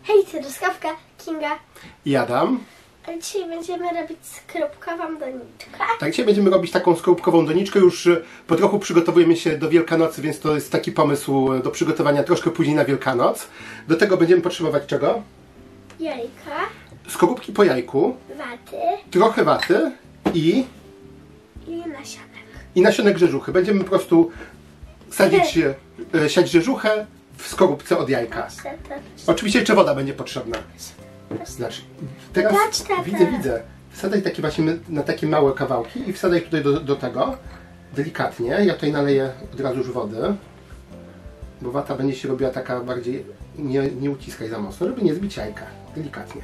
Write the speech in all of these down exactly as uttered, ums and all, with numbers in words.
Hej, to Truskawka, Kinga i Adam. A dzisiaj będziemy robić skorupkową doniczkę. Tak, dzisiaj będziemy robić taką skorupkową doniczkę. Już po trochu przygotowujemy się do Wielkanocy, więc to jest taki pomysł do przygotowania troszkę później na Wielkanoc. Do tego będziemy potrzebować czego? Jajka. Skorupki po jajku. Waty. Trochę waty i... I nasionek. I nasionek grzeżuchy. Będziemy po prostu sadzić, e, siać grzeżuchę w skorupce od jajka. Oczywiście jeszcze woda będzie potrzebna. Znaczy, teraz widzę, widzę. Wsadaj takie właśnie na takie małe kawałki i wsadaj tutaj do, do tego delikatnie. Ja tutaj naleję od razu już wody, bo wata będzie się robiła taka bardziej, nie, nie uciskaj za mocno, żeby nie zbić jajka. Delikatnie.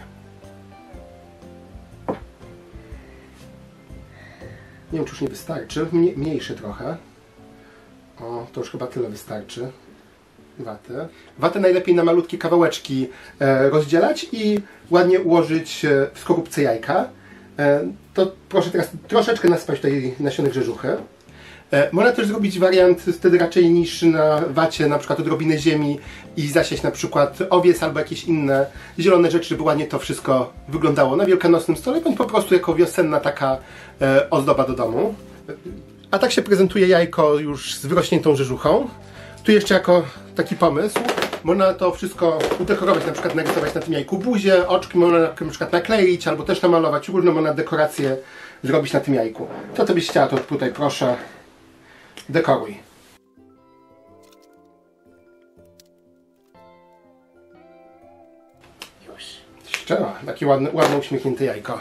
Nie wiem, czy już nie wystarczy. Mnie, mniejsze trochę. O, to już chyba tyle wystarczy. Watę. Watę najlepiej na malutkie kawałeczki e, rozdzielać i ładnie ułożyć e, w skorupce jajka. E, to proszę teraz troszeczkę nasypać tutaj nasionek grzeżuchy. E, można też zrobić wariant wtedy raczej niż na wacie, na przykład odrobinę ziemi i zasiać na przykład owies albo jakieś inne zielone rzeczy, żeby ładnie to wszystko wyglądało na wielkanocnym stole, bądź po prostu jako wiosenna taka e, ozdoba do domu. A tak się prezentuje jajko już z wyrośniętą grzeżuchą. Tu jeszcze jako taki pomysł, można to wszystko udekorować, na przykład narysować na tym jajku buzię, oczki można na przykład nakleić, albo też namalować, różne można dekoracje zrobić na tym jajku. To co byś chciała, to tutaj proszę dekoruj. Już. Szczerze, takie ładne, ładne uśmiechnięte jajko.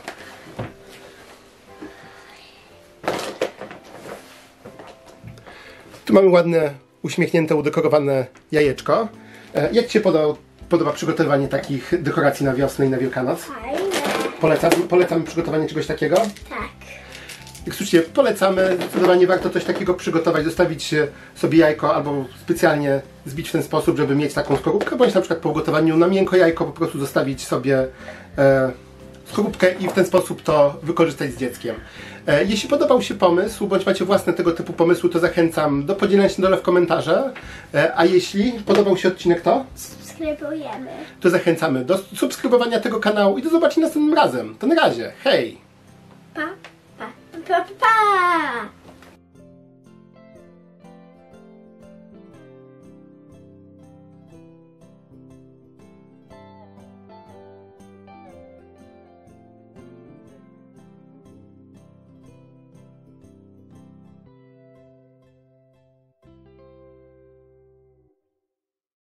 Tu mamy ładne, uśmiechnięte, udekorowane jajeczko. Jak Ci się podoba, podoba przygotowanie takich dekoracji na wiosnę i na Wielkanoc? Fajne. Polecam, polecamy przygotowanie czegoś takiego? Tak. Jak słyszycie, polecamy. Zdecydowanie warto coś takiego przygotować, zostawić sobie jajko albo specjalnie zbić w ten sposób, żeby mieć taką skorupkę, bądź na przykład po ugotowaniu na miękko jajko po prostu zostawić sobie e, skorupkę i w ten sposób to wykorzystać z dzieckiem. E, jeśli podobał się pomysł, bądź macie własne tego typu pomysły, to zachęcam do podzielenia się dole w komentarze. E, a jeśli podobał się odcinek, to? Subskrybujemy. To zachęcamy do subskrybowania tego kanału i do zobaczenia następnym razem. To na razie. Hej! Pa, pa, pa, pa, pa.